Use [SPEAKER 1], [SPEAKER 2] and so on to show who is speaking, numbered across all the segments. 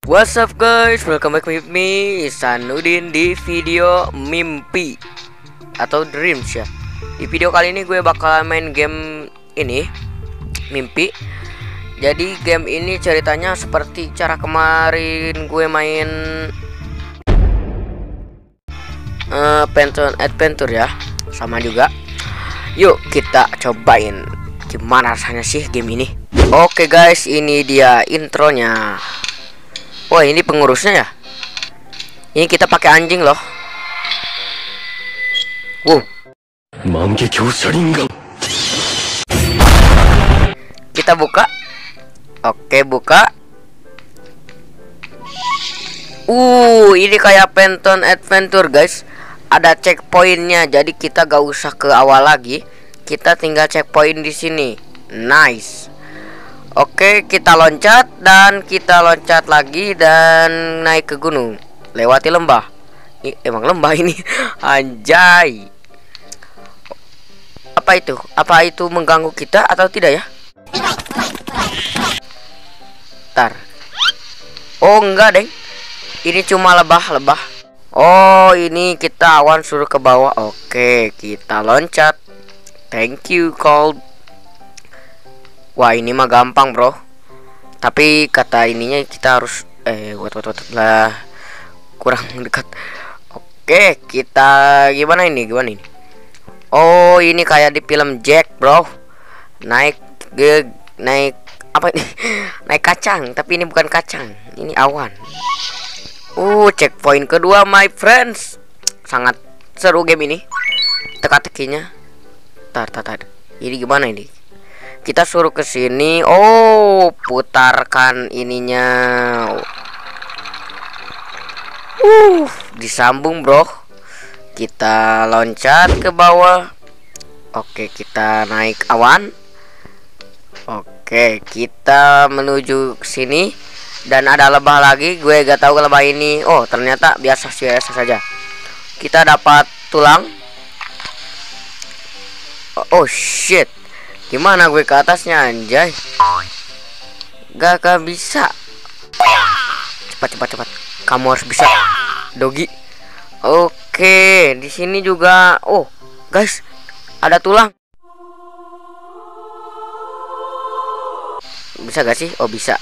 [SPEAKER 1] What's up guys, welcome back with me Sanudin di video mimpi atau dreams ya. Di video kali ini gue bakalan main game ini, mimpi. Jadi game ini ceritanya seperti cara kemarin gue main Penton Adventure ya, sama juga. Yuk kita cobain gimana rasanya sih game ini. Oke guys, ini dia intronya. Wah, ini pengurusnya ya. Ini kita pakai anjing loh. Wow. Kita buka. Oke, buka. Ini kayak Penton Adventure guys. Ada checkpointnya, jadi kita gak usah ke awal lagi. Kita tinggal checkpoint di sini. Nice. Oke, kita loncat dan kita loncat lagi dan naik ke gunung. Lewati lembah. Emang lembah ini. Anjay. Apa itu? Apa itu mengganggu kita atau tidak ya? Ntar. Oh enggak deng. Ini cuma lebah-lebah. Oh ini kita awan suruh ke bawah. Oke, kita loncat. Thank you Cold. Wah ini mah gampang bro. Tapi kata ininya kita harus lah kurang dekat. Oke, kita gimana ini? Oh ini kayak di film Jack bro. Naik apa ini? Naik kacang, tapi ini bukan kacang, ini awan. Checkpoint kedua my friends. Sangat seru game ini. Teka-tekinya. Tar. Ini gimana ini? Kita suruh ke sini. Putarkan ininya. Disambung, bro. Kita loncat ke bawah. Oke, kita naik awan. Oke, kita menuju ke sini dan ada lebah lagi. Gue gak tahu lebah ini. Oh, ternyata biasa saja. Kita dapat tulang. Oh shit. Gimana gue ke atasnya anjay? Gak bisa. Cepat. Kamu harus bisa. Dogi. Oke, di sini juga. Oh, guys, ada tulang. Bisa gak sih? Oh, bisa.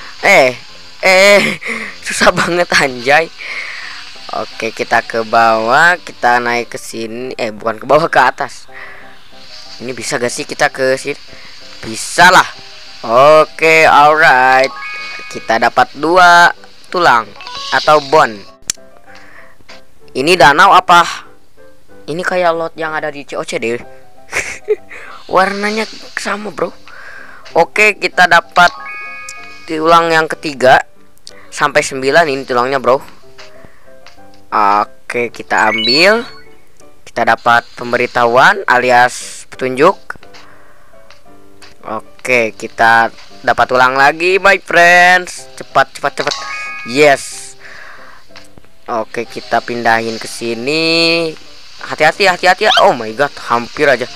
[SPEAKER 1] Susah banget anjay. Oke, kita ke bawah, kita naik ke sini. Bukan ke bawah, ke atas. Ini bisa gak sih kita ke sini? Bisa lah. Oke, alright. Kita dapat 2 tulang atau bone. Ini danau apa? Ini kayak lot yang ada di COC deh. Warnanya sama bro. Oke, kita dapat tulang yang ketiga. Sampai 9 ini tulangnya bro. Oke, kita ambil. Kita dapat pemberitahuan alias petunjuk. Oke, kita dapat ulang lagi my friends. Cepat. Yes. Oke, kita pindahin ke sini. Hati-hati. Oh my god, hampir aja.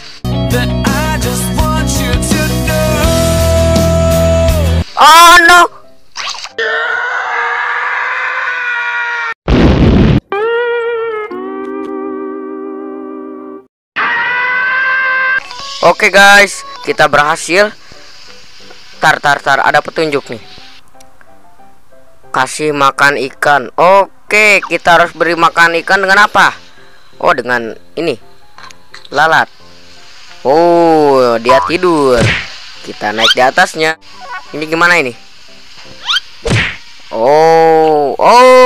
[SPEAKER 1] Oh no. Oke guys, kita berhasil. Tar, ada petunjuk nih. Kasih makan ikan. Oke, kita harus beri makan ikan dengan apa? Oh, dengan ini. Lalat. Oh, dia tidur. Kita naik di atasnya. Ini gimana ini? Oh.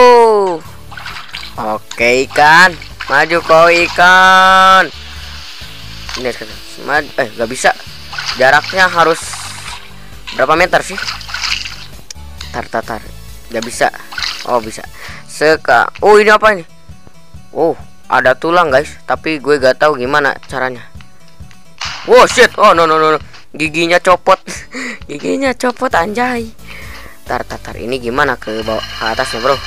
[SPEAKER 1] Oke, ikan. Maju kau ikan. Ini gak bisa. Jaraknya harus berapa meter sih? Tar. Gak bisa. Oh bisa. Ini apa ini? Ada tulang guys. Tapi gue gak tahu gimana caranya. Shit. Oh no. Giginya copot. Giginya copot anjay. Tar. Ini gimana ke bawah, ke atasnya bro?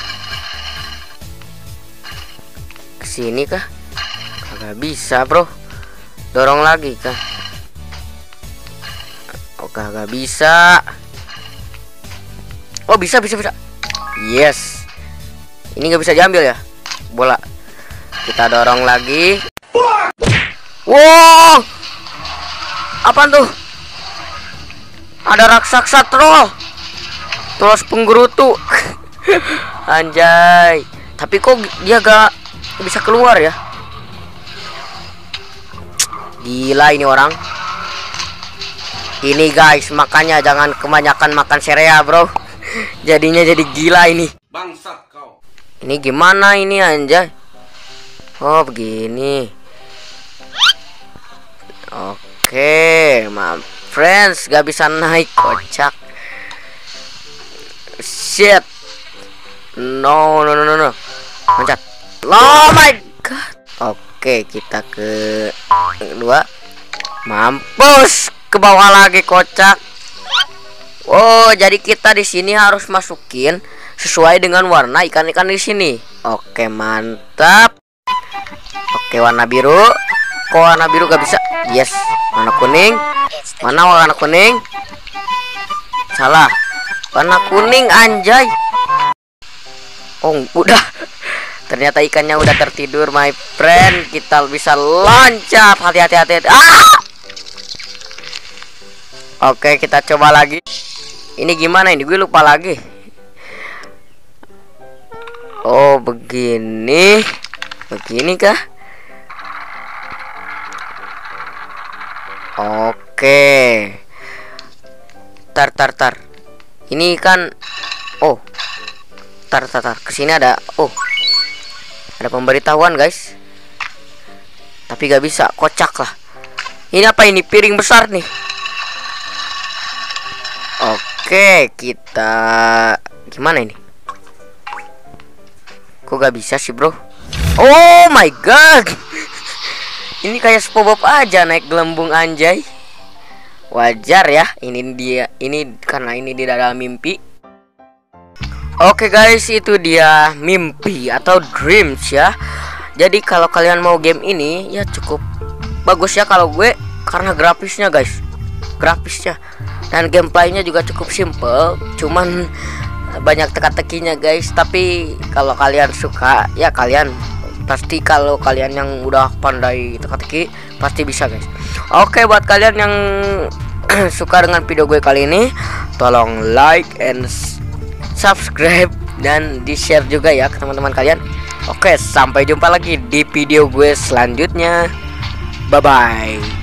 [SPEAKER 1] Kesini kah? Gak bisa bro. Dorong lagi kah? Gak bisa. Oh bisa. Yes. Ini nggak bisa diambil ya bola. Kita dorong lagi. Wow, apaan tuh? Ada raksasa troll, terus penggerutu. Anjay, tapi kok dia gak bisa keluar ya? Gila ini orang. Ini guys, makanya jangan kebanyakan makan serea bro. Jadinya jadi gila ini.
[SPEAKER 2] Bangsat kau.
[SPEAKER 1] Ini gimana ini anjay? Oh begini. Oke, friends, gak bisa naik, kocak. Shit. No. Loncat. Oh my god. Oke, kita ke kedua. Mampus, ke bawah lagi, kocak. Oh, jadi kita di sini harus masukin sesuai dengan warna ikan-ikan di sini. Oke, mantap. Oke, warna biru. Kok warna biru gak bisa? Yes. Warna kuning. Mana warna kuning? Salah. Warna kuning anjay. Oh, udah. Ternyata ikannya udah tertidur, my friend. Kita bisa loncat. Hati-hati. Ah! Oke, kita coba lagi. Ini gimana ini? Gue lupa lagi. Oh, begini. Begini kah? Oke. Tar. Ini kan oh. Tar. Kesini ada ada pemberitahuan, guys. Tapi gak bisa, kocak lah. Ini apa ini? Piring besar nih. Oke, kita gimana ini? Kok gak bisa sih, bro? Oh my god. Ini kayak SpongeBob aja naik gelembung anjay. Wajar ya, ini karena ini di dalam mimpi. Oke guys, itu dia mimpi atau dreams ya. Jadi kalau kalian mau game ini ya cukup bagus ya kalau gue, karena grafisnya guys. Grafisnya dan gameplaynya juga cukup simple, cuman banyak teka-tekinya guys. Tapi kalau kalian suka ya kalian pasti, kalau kalian yang udah pandai teka-teki pasti bisa guys. Oke, buat kalian yang suka dengan video gue kali ini, tolong like and subscribe dan di share juga ya ke teman-teman kalian. Oke, sampai jumpa lagi di video gue selanjutnya. Bye bye.